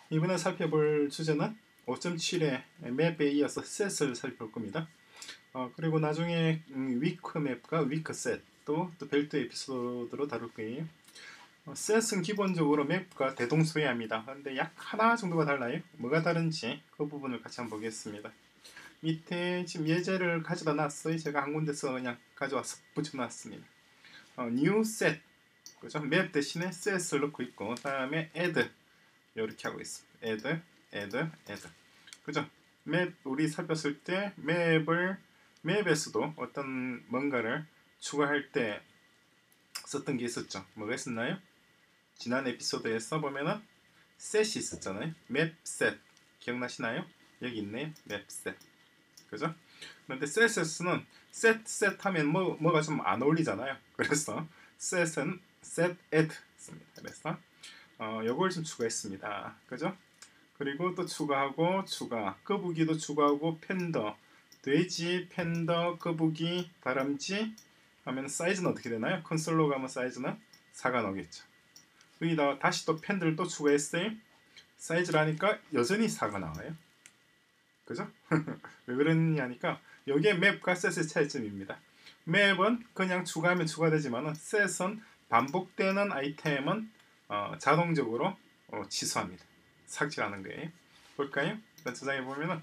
이번에 살펴볼 주제는 5.7의 맵에 이어서 셋을 살펴볼 겁니다. 그리고 나중에 위크 맵과 위크 셋 또 별도 에피소드로 다룰 거예요. 셋은 기본적으로 맵과 대동소이합니다. 그런데 약 하나 정도가 달라요. 뭐가 다른지 그 부분을 같이 한번 보겠습니다. 밑에 지금 예제를 가져다 놨어요. 제가 한 군데서 그냥 가져와서 붙여놨습니다. new set, 그죠? 맵 대신에 set을 넣고 있고, 그 다음에 add 이렇게 하고 있습니다. add, 그죠? 맵 우리 살폈을 때 맵에서도 어떤 뭔가를 추가할 때 썼던 게 있었죠. 뭐가 있었나요? 지난 에피소드에서 보면은 set이 있었잖아요. 맵 set 기억나시나요? 여기 있네요. 맵 set, 그죠? 그런데 set에서는 set 하면 뭐가 좀 안 어울리잖아요. 그래서 set은 set add 씁니다. 그래서 요걸 좀 추가했습니다. 그죠? 그리고 또 추가, 거북이도 추가하고, 팬더, 돼지, 팬더, 거북이, 다람쥐 하면 사이즈는 어떻게 되나요? 콘솔로 가면 사이즈는 4가 나오겠죠. 여기다가 다시 또 팬들을 또 추가했어요. 사이즈를 하니까 여전히 4가 나와요. 그죠? 왜 그러냐니까 여기에 맵과 셋의 차이점입니다. 맵은 그냥 추가하면 추가되지만 셋은 반복되는 아이템은 자동적으로 취소합니다. 삭제하는 거예요. 볼까요? 일단 저장해 보면은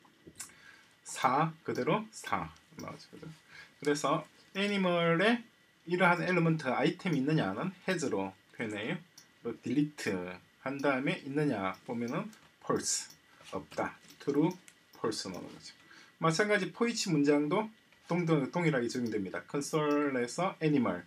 4 그대로 4 나오죠. 그래서 애니멀에 이러한 엘리먼트 아이템이 있느냐는 has로 표현해요. 또 delete 한 다음에 있느냐 보면은 false 없다. true, false 나오는 거죠. 마찬가지 포이치 문장도 동일하게 적용됩니다. console에서 animal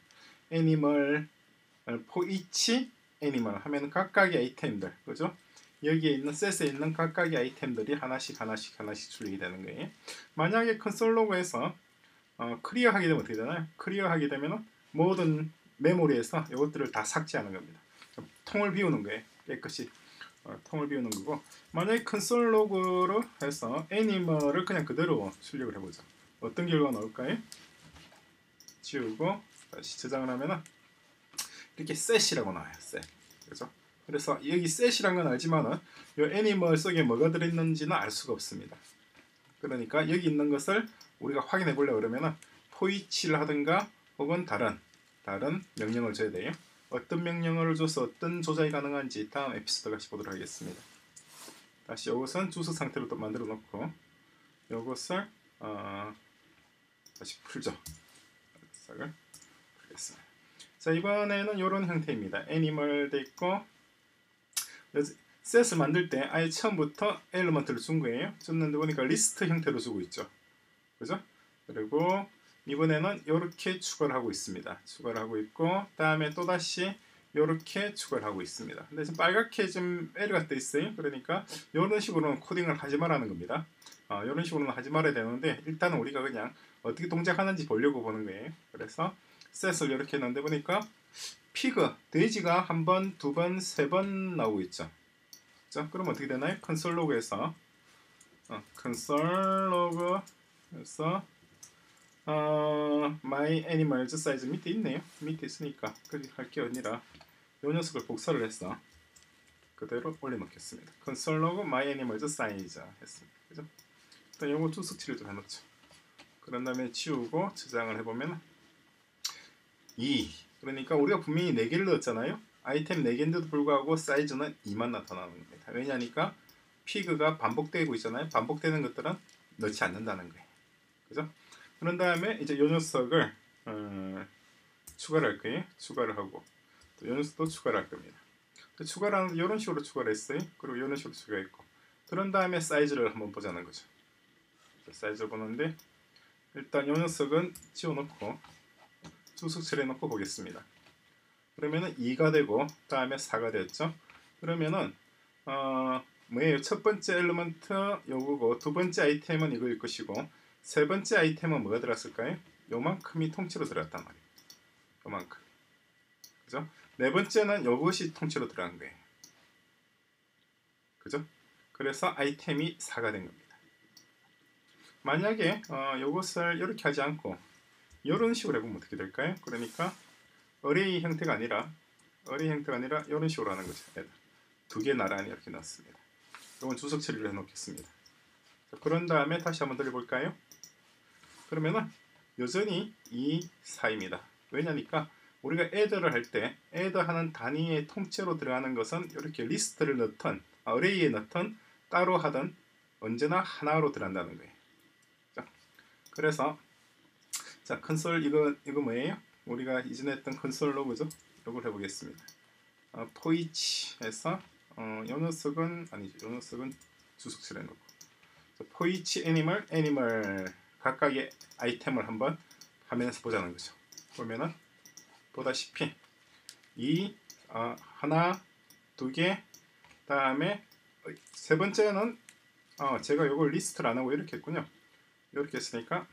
포이치 애니멀 하면 각각의 아이템들, 그죠? 여기에 있는 셋에 있는 각각의 아이템들이 하나씩 출력이 되는 거예요. 만약에 컨솔 로그에서 클리어하게 되면 어떻게 되나요? 클리어하게 되면 모든 메모리에서 이것들을 다 삭제하는 겁니다. 통을 비우는 거예요. 깨끗이 통을 비우는 거고, 만약에 컨솔 로그로 해서 애니멀을 그냥 그대로 출력을 해보자. 어떤 결과가 나올까요? 지우고 다시 저장을 하면은 이렇게 셋이라고 나와요. 셋. 그죠? 그래서 여기 셋이란 건 알지만은 이 애니멀 속에 뭐가 들어있는지는 알 수가 없습니다. 그러니까 여기 있는 것을 우리가 확인해 보려고 그러면은 포이치를 하든가 혹은 다른 명령을 줘야 돼요. 어떤 명령을 줘서 어떤 조작이 가능한지 다음 에피소드 같이 보도록 하겠습니다. 다시 이것은 주소 상태로 또 만들어 놓고 이것을 다시 풀죠. 싹을 풀겠습니다. 자, 이번에는 이런 형태입니다. 애니멀 돼 있고, 셋을 만들 때 아예 처음부터 엘리먼트를 준 거예요. 줬는데 보니까 리스트 형태로 주고 있죠. 그죠? 그리고 이번에는 이렇게 추가를 하고 있습니다. 추가를 하고 있고, 다음에 또다시 이렇게 추가를 하고 있습니다. 근데 지금 빨갛게 좀 에러가 떠 있어요. 그러니까 이런 식으로는 코딩을 하지 말라는 겁니다. 이런 식으로는 하지 말아야 되는데, 일단은 우리가 그냥 어떻게 동작하는지 보려고 보는 거예요. 그래서 셋을 이렇게 했는데 보니까 피그, 돼지가 한 번, 두 번, 세 번 나오고 있죠. 자, 그럼 어떻게 되나요? 컨솔 로그에서 my animals size 밑에 있네요. 밑에 있으니까 클릭할 게 아니라 이 녀석을 복사를 해서 그대로 올려놓겠습니다. 컨솔 로그 my animals size 했습니다. 그죠? 일단 요거 주석치를 좀 해놓죠. 그런 다음에 지우고 저장을 해보면 2. 그러니까 우리가 분명히 4개를 넣었잖아요. 아이템 4개인데도 불구하고 사이즈는 2만 나타나는 겁니다. 왜냐니까 피그가 반복되고 있잖아요. 반복되는 것들은 넣지 않는다는 거예요. 그죠? 그런 다음에 이제 이 녀석을 추가를 할 거예요. 추가를 하고 또 이 녀석도 추가를 할 겁니다. 추가를 하는 이런 식으로 추가를 했어요. 그리고 이런 식으로 추가했고, 그런 다음에 사이즈를 한번 보자는 거죠. 사이즈를 보는데 일단 이 녀석은 지워놓고 주석치를 해놓고 보겠습니다. 그러면은 2가 되고 다음에 4가 되었죠. 그러면은 뭐예요? 첫 번째 엘리먼트 요거고, 두 번째 아이템은 이거일 것이고, 세 번째 아이템은 뭐가 들었을까요? 요만큼이 통째로 들어갔단 말이에요. 요만큼. 그죠? 네 번째는 요것이 통째로 들어간 거예요. 그죠? 그래서 아이템이 4가 된 겁니다. 만약에 요것을 이렇게 하지 않고 이런 식으로 해보면 어떻게 될까요? 그러니까 어레이 형태가 아니라 이런 식으로 하는 거죠. 두 개 나란히 이렇게 넣습니다. 이건 주석 처리를 해놓겠습니다. 자, 그런 다음에 다시 한번 들려볼까요? 그러면은 여전히 2, 4입니다. 왜냐니까 우리가 add를 할 때 add 하는 단위의 통째로 들어가는 것은 이렇게 리스트를 넣든 어레이에 넣든 따로 하든 언제나 하나로 들어간다는 거예요. 자, 그래서 자 컨솔 이거 뭐예요? 우리가 이전에 했던 컨솔 로그죠. 이걸 해보겠습니다. 포이치에서 요 녀석은 아니죠. 요 녀석은 주석실에 놓고 포이치 애니멀 각각의 아이템을 한번 화면에서 보자는 거죠. 보면은 보다시피 이 하나, 두 개, 다음에 세 번째는 제가 이걸 리스트를 안 하고 이렇게 했군요. 이렇게 했으니까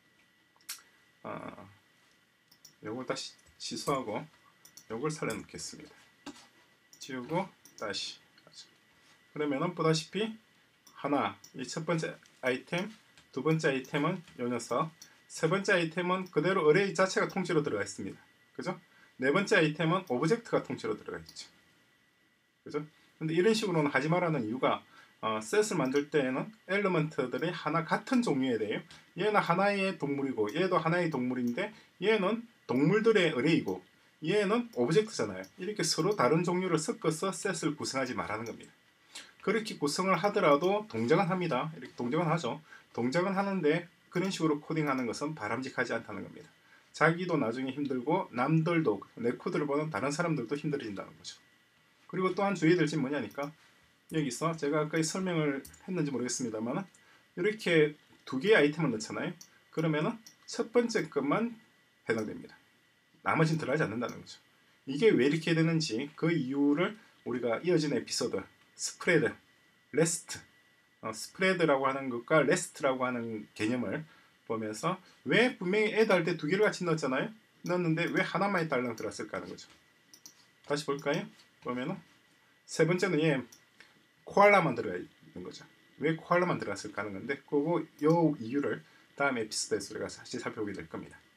요걸 다시 취소하고 요걸 살려놓겠습니다. 지우고 다시 그러면은 보다시피 하나, 이 첫 번째 아이템, 두 번째 아이템은 요 녀석, 세 번째 아이템은 그대로 어레이 자체가 통째로 들어가 있습니다. 그죠? 네 번째 아이템은 오브젝트가 통째로 들어가 있죠. 그죠? 근데 이런 식으로는 하지 말라는 이유가 셋을 만들 때에는 엘리먼트들이 하나 같은 종류에 대해요. 얘는 하나의 동물이고 얘도 하나의 동물인데 얘는 동물들의 어레이고 얘는 오브젝트잖아요. 이렇게 서로 다른 종류를 섞어서 셋을 구성하지 말라는 겁니다. 그렇게 구성을 하더라도 동작은 합니다. 이렇게 동작은 하죠. 동작은 하는데 그런 식으로 코딩하는 것은 바람직하지 않다는 겁니다. 자기도 나중에 힘들고 남들도 내 코드를 보는 다른 사람들도 힘들어진다는 거죠. 그리고 또한 주의해야 될 점이 뭐냐니까 여기서 제가 아까 설명을 했는지 모르겠습니다만 이렇게 두 개의 아이템을 넣잖아요. 그러면은 첫 번째 것만 해당됩니다. 나머지는 들어가지 않는다는 거죠. 이게 왜 이렇게 되는지 그 이유를 우리가 이어진 에피소드 스프레드, 레스트 스프레드라고 하는 것과 레스트라고 하는 개념을 보면서 왜 분명히 add 할 때 두 개를 같이 넣었잖아요. 넣었는데 왜 하나만 달랑 들어갔을까 하는 거죠. 다시 볼까요? 보면은 세 번째는 얘 코알라만 들어가 있는 거죠. 왜 코알라만 들어갔을까 하는 건데 그거 요 이유를 다음 에피소드에서 우리가 다시 살펴보게 될 겁니다.